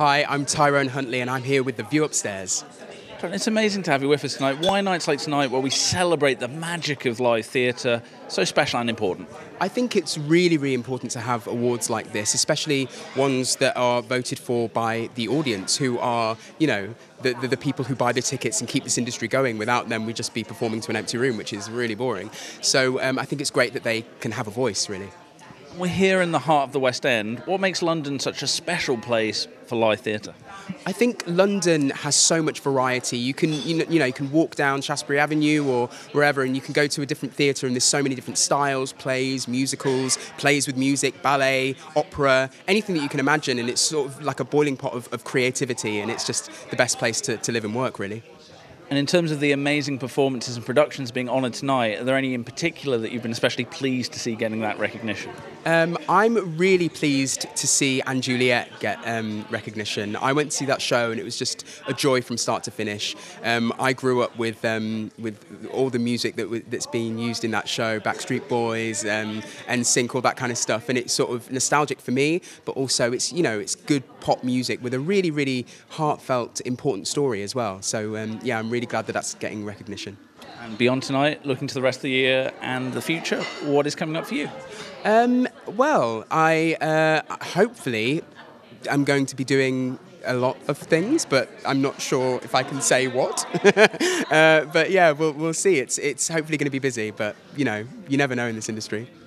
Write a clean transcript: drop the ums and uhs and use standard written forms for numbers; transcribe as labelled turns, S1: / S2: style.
S1: Hi, I'm Tyrone Huntley and I'm here with The View Upstairs.
S2: It's amazing to have you with us tonight. Why nights like tonight where we celebrate the magic of live theatre, so special and important?
S1: I think it's really, really important to have awards like this, especially ones that are voted for by the audience, who are, the people who buy the tickets and keep this industry going. Without them, we'd just be performing to an empty room, which is really boring. So I think it's great that they can have a voice, really.
S2: We're here in the heart of the West End. What makes London such a special place for live theatre?
S1: I think London has so much variety. You can walk down Shaftesbury Avenue or wherever, and you can go to a different theatre, and there's so many different styles: plays, musicals, plays with music, ballet, opera, anything that you can imagine. And it's sort of like a boiling pot of creativity, and it's just the best place to live and work, really.
S2: And in terms of the amazing performances and productions being honoured tonight, are there any in particular that you've been especially pleased to see getting that recognition?
S1: I'm really pleased to see & Juliet get recognition. I went to see that show and it was just a joy from start to finish. I grew up with all the music that's being used in that show, Backstreet Boys, NSYNC, all that kind of stuff, and it's sort of nostalgic for me, but also it's good pop music with a really, really heartfelt, important story as well. So I'm really glad that that's getting recognition.
S2: And beyond tonight, looking to the rest of the year and the future, what is coming up for you?
S1: Well, I hopefully I'm going to be doing a lot of things, but I'm not sure if I can say what. But yeah, we'll see. It's hopefully going to be busy, but you never know in this industry.